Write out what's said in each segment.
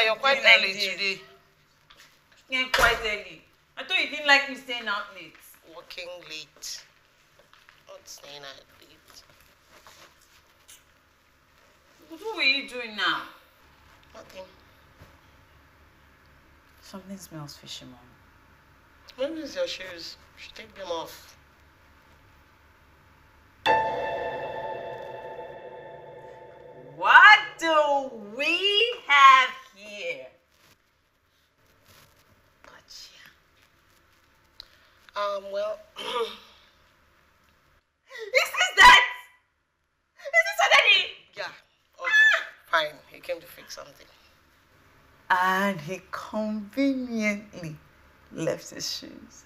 but you're quite early today. Yeah, quite early. I thought you didn't like me staying out late. Working late. Not staying out late. What were you doing now? Nothing. Something smells fishy, Mom. Maybe it's your shoes. You should take them off. What do we have here? Gotcha. Well... Is this that? Is this already? Yeah. Okay. Fine. He came to fix something. And he conveniently left his shoes.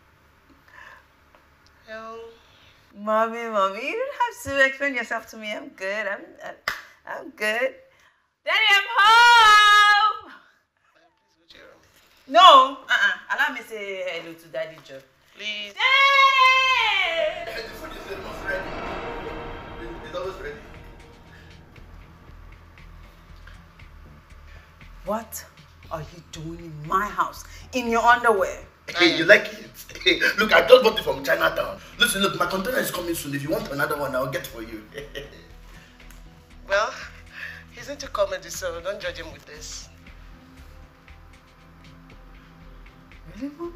Well... Mommy, you don't have to explain yourself to me. I'm good. I'm good. Daddy, I'm home! Please go to your room. No. Allow me to say hello to Daddy Joe. Please. Daddy! The food is almost ready. It's always ready. What are you doing in my house in your underwear? Hey, you like it? Hey, look, I just bought it from Chinatown. Listen, look, my container is coming soon. If you want another one, I'll get for you. Well, he's into comedy, so don't judge him with this. Really, Mom?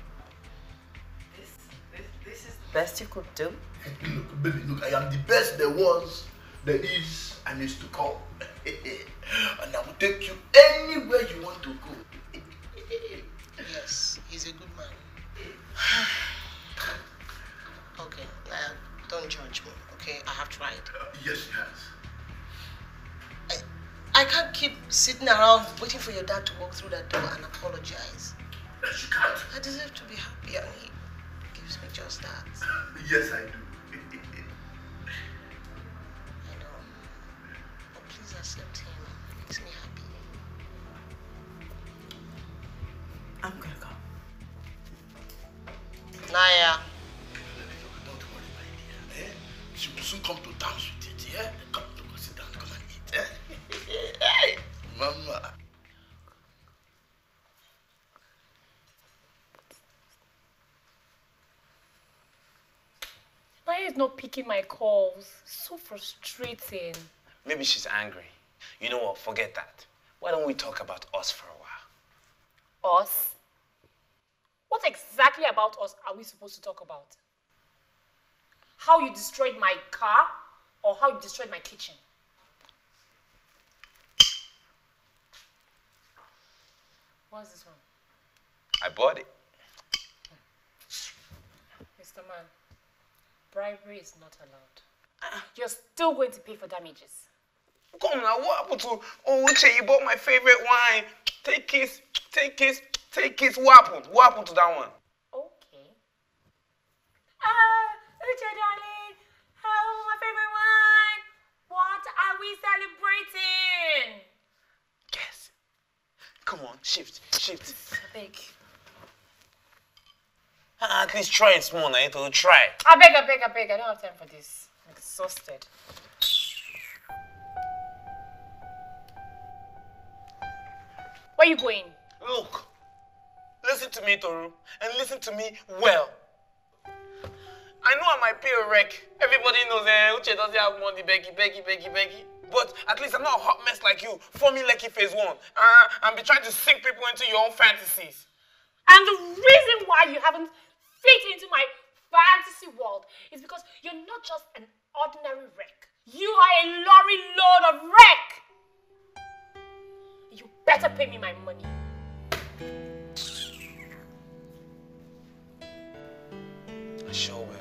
This is the best you could do? Look, baby, look, I am the best there was, there is, and is to come. And I will take you anywhere you want to go. Yes, he's a good man. Okay, don't judge me, okay? I have tried. Yes, he has. I can't keep sitting around waiting for your dad to walk through that door and apologize. Yes, you can't. I deserve to be happy and he gives me just that. Yes, I do. I know. But please accept him. It makes me happy. I'm gonna go. Naya. Don't worry, my dear. She will soon come to terms with it, yeah? Come, sit down, come and eat, eh? Hey, Mama. Naya is not picking my calls. So frustrating. Maybe she's angry. You know what? Forget that. Why don't we talk about us for a while? Us? What exactly about us are we supposed to talk about? How you destroyed my car or how you destroyed my kitchen? What's this one? I bought it. Mr. Man, bribery is not allowed. You're still going to pay for damages. Come now, what happened to Uche? You bought my favorite wine. Take kiss. What happened to that one? Okay. Uche, darling. Oh, my favorite wine. What are we celebrating? Guess. Come on, shift. I beg. At least try it small now. It'll try. I beg. I don't have time for this. I'm exhausted. Where are you going? Look, listen to me, Toru, and listen to me well. I know I might pay a wreck. Everybody knows Uche doesn't have money, beggy. But at least I'm not a hot mess like you, forming Lucky Phase 1, and be trying to sink people into your own fantasies. And the reason why you haven't fit into my fantasy world is because you're not just an ordinary wreck. You are a lorry load of wreck. You better pay me my money. I sure will.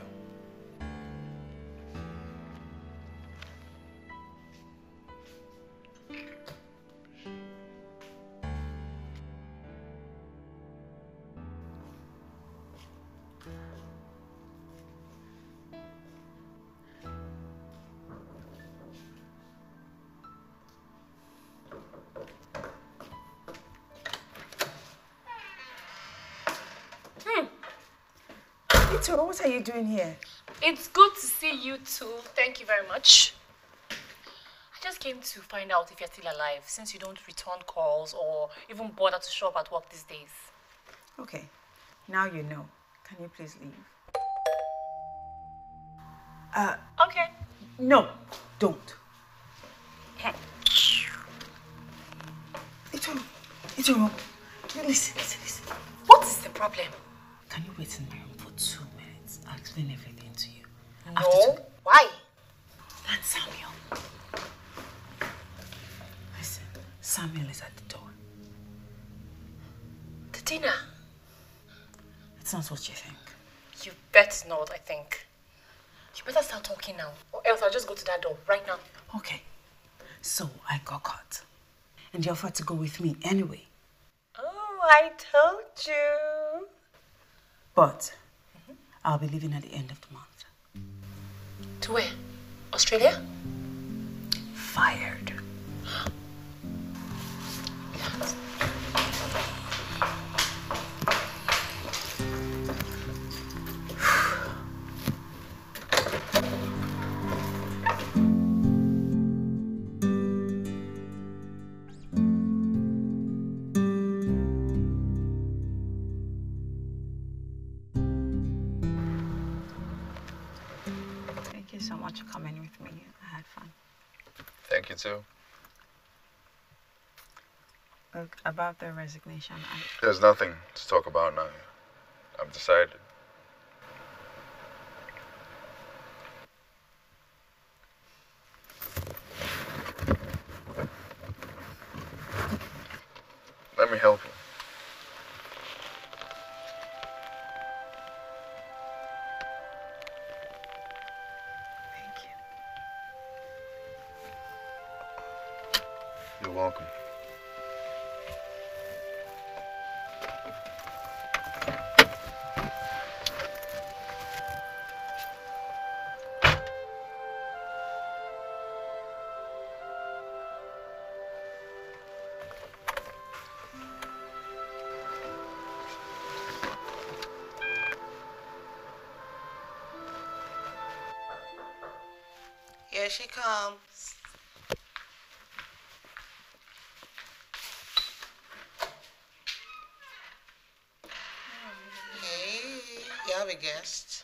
Etinosa, what are you doing here? It's good to see you too. Thank you very much. I just came to find out if you're still alive, since you don't return calls or even bother to show up at work these days. Okay, now you know. Can you please leave? Okay. No, don't. It's all. Listen. What is the problem? Can you wait in my room for 2 minutes? I'll explain everything to you. No. Why? That's Samuel. Listen, Samuel is at the door. The dinner? It's not what you think. You bet not, I think. You better start talking now, or else I'll just go to that door right now. Okay. So I got caught. And you offered to go with me anyway. Oh, I told you. But I'll be leaving at the end of the month. To where? Australia? Fired. Thank you so much for coming with me. I had fun. Thank you too. Look, about the resignation, There's nothing to talk about now. I've decided. Let me help you. Thank you. You're welcome. Here she comes. Hey, you have a guest.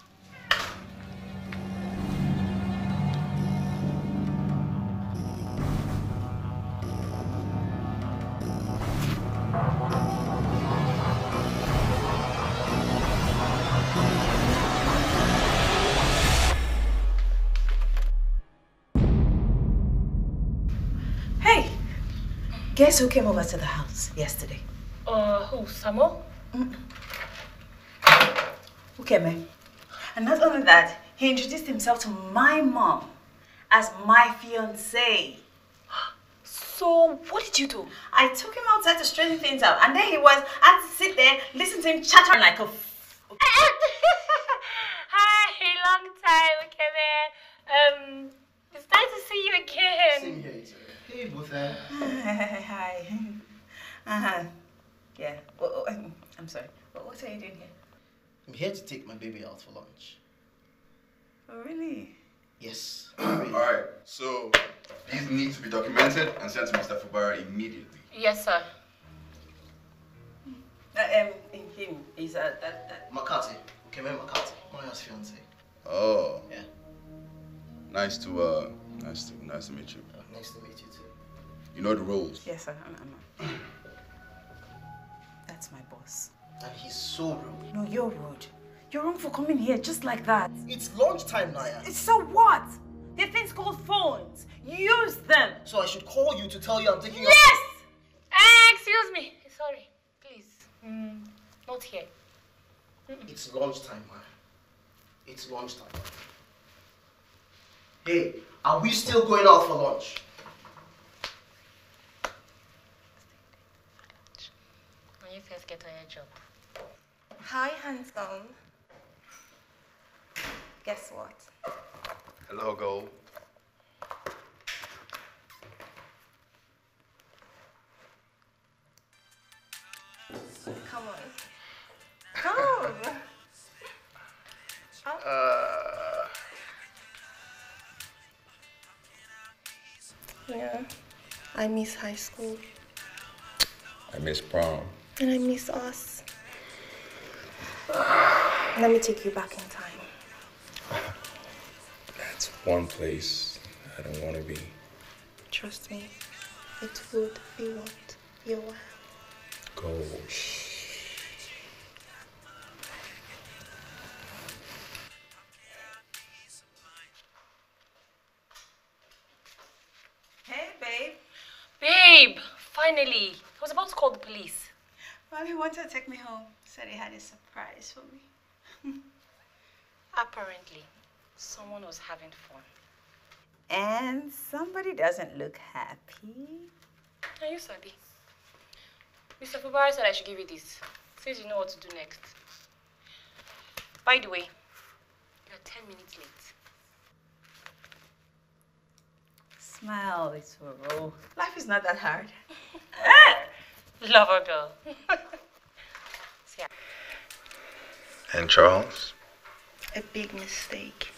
Hey! Guess who came over to the house yesterday? Who? Samuel? Who came in? And not only that, he introduced himself to my mom as my fiancé. So, what did you do? I took him outside to straighten things out, and there he was. I had to sit there, listen to him chatter like a Hi, long time, okay, man. It's nice to see you again. Same here, Ita. Hey, Butha. Hi. Yeah. I'm sorry. What are you doing here? I'm here to take my baby out for lunch. Oh, really? Yes. Alright, so these need to be documented and sent to Mr. Fubara immediately. Yes, sir. Him is Makati. Okay, man, Makati. Maya's fiance. Oh. Yeah. Nice to meet you. Nice to meet you too. You know the rules. Yes, sir. That's my boss. And he's so rude. No, you're rude. You're wrong for coming here just like that. It's lunchtime, Naya. So what? There are things called phones. Use them. So I should call you to tell you I'm taking you. Yes! Excuse me. Sorry. Please. Not here. It's lunchtime, man. It's lunchtime. Hey, are we still going out for lunch? When you first get on your job. Hi, handsome. Guess what? Hello, Gold. Come on. Come. Yeah. I miss high school. I miss prom. And I miss us. Let me take you back in time. That's one place I don't want to be. Trust me, it would be worth your while. Go. Hey, babe. Babe, finally. I was about to call the police. Well, he wanted to take me home. Said he had a surprise for me. Apparently, someone was having fun. And somebody doesn't look happy. Are you Sabi? Mr. Fubara said I should give you this. Says you know what to do next. By the way, you're 10 minutes late. Smile, it's whirl. Life is not that hard. Lover girl. See ya. And Charles? A big mistake.